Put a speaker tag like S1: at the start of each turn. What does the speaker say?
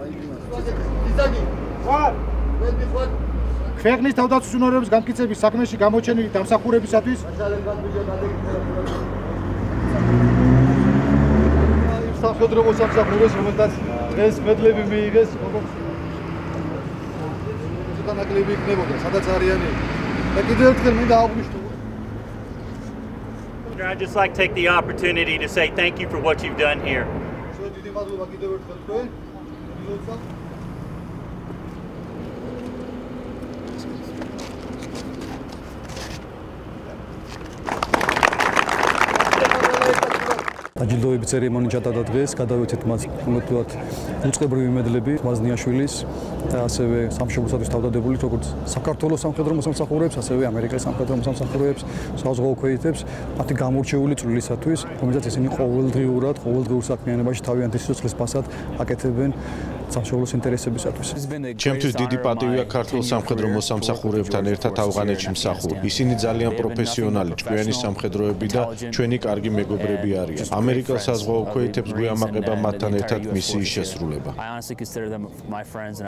S1: ქვეყნის თავდაცვის უნარების განმტკიცების საქმეში გამოჩენილი დამსახურებისათვის
S2: სამხედრო მოსამსახურეს, რომელსაც დღეს მედლები მიიღეს, განაკლები იქნებოდა, სადაც არიანი. და კიდევ ერთხელ მინდა აღვნიშნო.
S3: I'd just like to take the opportunity to say thank you for what you've done here.
S2: დიდი მადლობა კიდევ ერთხელ თქვენ.
S4: აჯილდოების ცერემონია ჩატარდა დღეს, გადავეცეთ მას უმეტულად უწყებრივი მედლები მაზნიაშვილის და ასევე სამშობლოსათვის თავდადებულით, როგორც საქართველოს სამხედრო მოსამსახურეებს, ასევე ამერიკის სამხედრო მოსამსახურეებს, საზღვაო ქვეითებს, მათი გამორჩეული წვლილისათვის, რომელსაც ისინი ყოველდღიურ საქმიანობაში თავიანთი სიცოცხლის ფასად აკეთებენ სამშობლოს ინტერესებისათვის.
S5: ჩემთვის დიდი პატივია ქართულ სამხედრო მოსამსახურეებთან ერთად ავღანეთში მსახურობ. ისინი ძალიან პროფესიონალი, ჭკვიანი სამხედროები და ჩვენი კარგი მეგობრები არიან. ამერიკელ საზღვაო ქვეითებს გვიამაყება მათთან ერთად მისიის შესრულება.